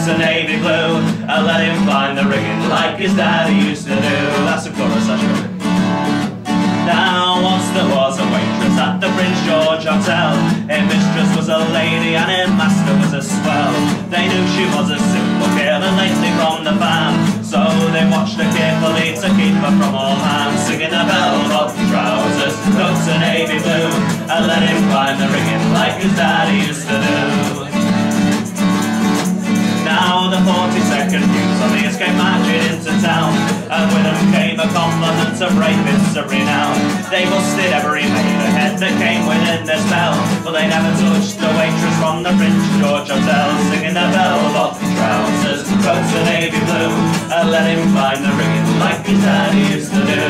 coats of navy blue. I let him climb the rigging like his daddy used to do. That's a chorus, that's right. Now once there was a waitress at the Prince George Hotel. Her mistress was a lady and her master was a swell. They knew she was a simple girl and lately from the farm, so they watched her carefully to keep her from all harm. Singing a bell-bottom trousers, coats of navy blue. I let him climb the rigging like his daddy used to do. Now the 42nd Fusiliers came marching into town, and with them came a complement of rapists of renown. They busted every maid ahead that came within their spell, but they never touched the waitress from the Prince George Hotel. Singing their bell-bottom trousers, coats of navy blue. I let him climb the rigging like his daddy used to do.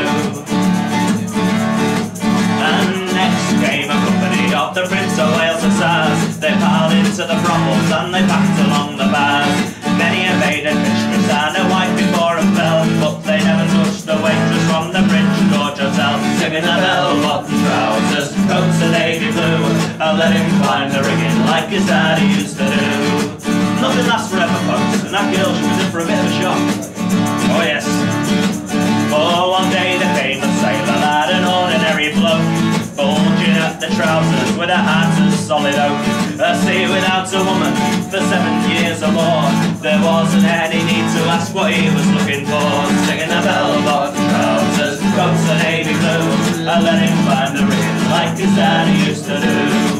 And next came a company of the Prince of Wales Hussars. They piled into the brothels and they packed along the bars. Many a maid and mistress and a wife before and fell, but they never touched the waitress from the Prince George Hotel. Singing the bell-bottom trousers, coats of navy blue. I let him climb the rigging like his daddy used to do. Nothing lasts forever, folks, and that girl, she was in for a bit of a shock. Oh yes. Oh, one day there came a sailor lad, an ordinary bloke, bulging at the trousers with a heart as solid oak. A sea without a woman for 7 years or more. There wasn't any need to ask what he was looking for. Singing the bell-bottom trousers, coats of navy blue. I let him climb the rigging like his daddy used to do.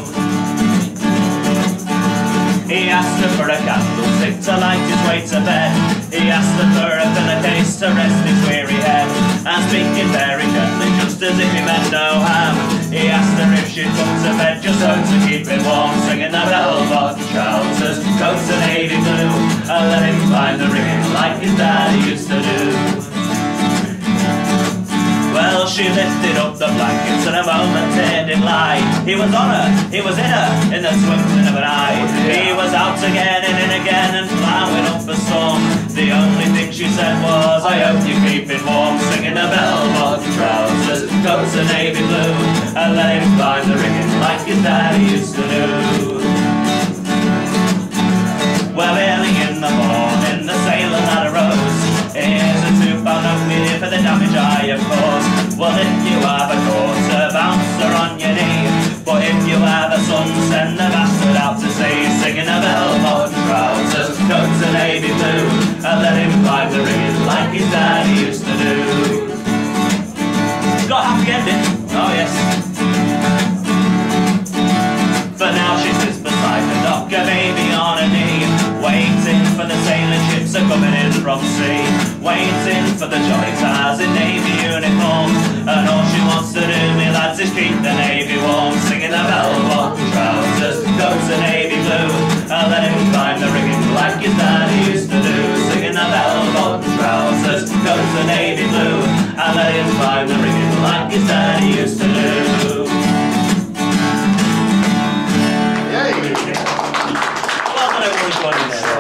He asked her for a candlestick to light his way to bed. He asked her for a pillowcase to rest his weary head. And speaking very gently, just as if he meant no harm, he asked her if she'd come to bed just so to keep him warm. Singing the bell-bottom trousers, coats of navy blue. I let him climb the rigging like his daddy used to do. Well, she lifted up the blankets and a moment didn't lie. He was on her, he was in her, in the twinkling of an eye. He was out again and in again and plowing up a storm. The only thing she said was, I hope you keep it warm. Singing the bell-bottom trousers, coats of navy blue. I let him climb the rigging like his daddy used to do. Well, early in the morning, the sailor lad arose. Here's a £2 note here for the damage I have caused. Well, if you have a daughter, bounce her on your knee. But if you have a son, send the bastard out to sea. Singing the bell-bottom trousers, coats of navy blue. I let him climb the rigging like his daddy used to do. It's got a happy ending. Oh yes. For now she sits beside the dock, a baby on her knee, waiting for the sailing ships are coming in from sea, waiting for the jolly tars in navy uniform. And all she wants to do, me lads, is keep the navy warm. Singing the bell-bottom trousers, coats of navy blue. I let him climb the rigging like his daddy used to do. Singing the bell-bottom trousers, coats of navy blue. I let him climb the rigging like his daddy used to do. Well done, everyone.